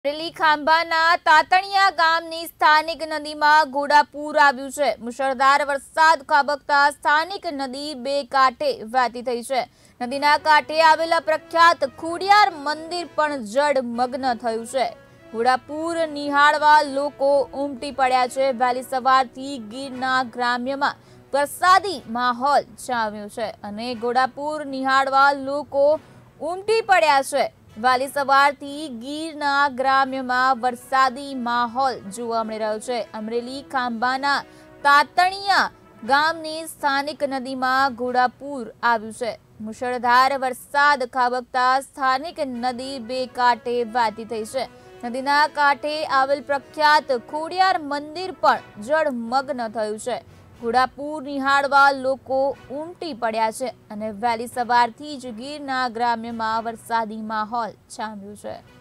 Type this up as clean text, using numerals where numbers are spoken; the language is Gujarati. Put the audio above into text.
અમરેલી ખાંભાના તાતણિયા ગામની સ્થાનિક નદીમાં ઘોડાપૂર આવ્યું છે। મુશળધાર વરસાદ ખાબકતા સ્થાનિક નદી બે કાંઠે વહેતી થઈ છે। નદીના કાંઠે આવેલા પ્રખ્યાત ખોડિયાર મંદિર પણ જળમગ્ન થયું છે। ઘોડાપૂર નિહાળવા લોકો ઉમટી પડ્યા છે। વહેલી સવારથી ગીરના ગ્રામ્યમાં વરસાદી માહોલ જામ્યો છે અને ઘોડાપૂર નિહાળવા લોકો ઉમટી પડ્યા છે। વહેલી સવારથી ગીરના ગ્રામ્યમાં વરસાદી માહોલ જોવા મળી રહ્યો છે। અમરેલી ખાંભાના તાતણિયા ગામની સ્થાનિક નદીમાં ઘોડાપૂર આવ્યું છે। મુશળધાર વરસાદ ખાબકતા સ્થાનિક નદી બે કાંઠે વહેતી થઈ છે। નદીના કાંઠે આવેલ પ્રખ્યાત ખોડિયાર મંદિર પણ જળમગ્ન થયું છે। ઘોડાપૂર નિહાળવા લોકો ઉમટી પડ્યા છે અને વહેલી સવારથી જ ગીરના ગ્રામ્યમાં વરસાદી માહોલ જામ્યો છે।